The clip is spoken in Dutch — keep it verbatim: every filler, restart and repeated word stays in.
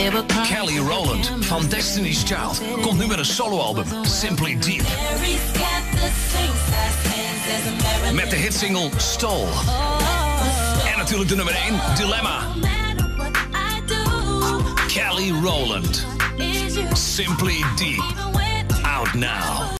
Kelly Rowland van Destiny's Child komt nu met een soloalbum, Simply Deep. Met de hitsingle Stole. En natuurlijk de nummer één, Dilemma. Kelly Rowland. Simply Deep. Out now.